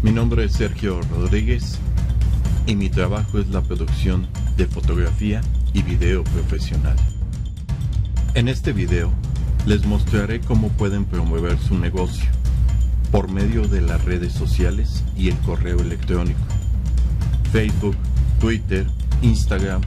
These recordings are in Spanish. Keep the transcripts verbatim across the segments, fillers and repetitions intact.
Mi nombre es Sergio Rodríguez y mi trabajo es la producción de fotografía y video profesional. En este video les mostraré cómo pueden promover su negocio por medio de las redes sociales y el correo electrónico, Facebook, Twitter, Instagram.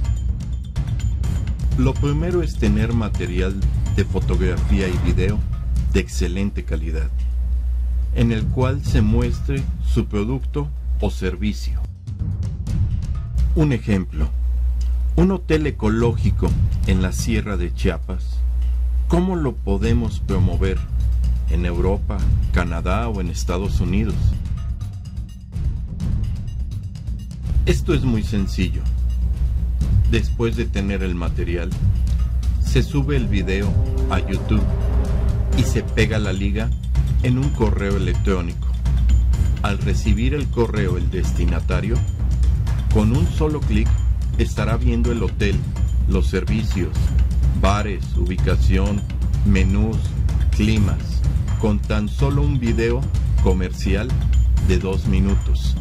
Lo primero es tener material de fotografía y video de excelente calidad, en el cual se muestre su producto o servicio. Un ejemplo, un hotel ecológico en la Sierra de Chiapas. ¿Cómo lo podemos promover en Europa, Canadá o en Estados Unidos? Esto es muy sencillo. Después de tener el material, se sube el video a YouTube y se pega la liga en un correo electrónico. Al recibir el correo el destinatario, con un solo clic estará viendo el hotel, los servicios, bares, ubicación, menús, climas, con tan solo un video comercial de dos minutos.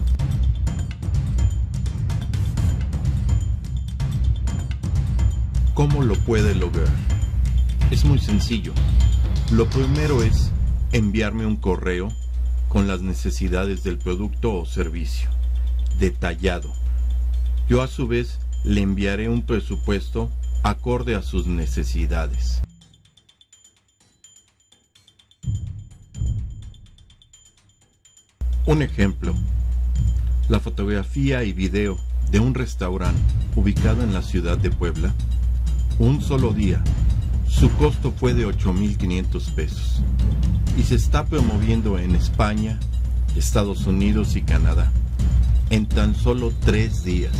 ¿Cómo lo puede lograr? Es muy sencillo. Lo primero es enviarme un correo con las necesidades del producto o servicio, detallado. Yo a su vez le enviaré un presupuesto acorde a sus necesidades. Un ejemplo, la fotografía y video de un restaurante ubicado en la ciudad de Puebla. Un solo día, su costo fue de ocho mil quinientos pesos y se está promoviendo en España, Estados Unidos y Canadá en tan solo tres días.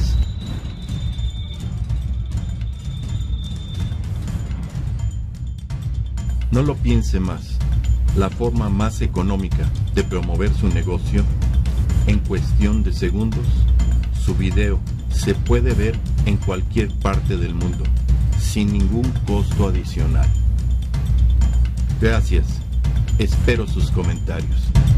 No lo piense más, la forma más económica de promover su negocio, en cuestión de segundos, su video se puede ver en cualquier parte del mundo, sin ningún costo adicional. Gracias, espero sus comentarios.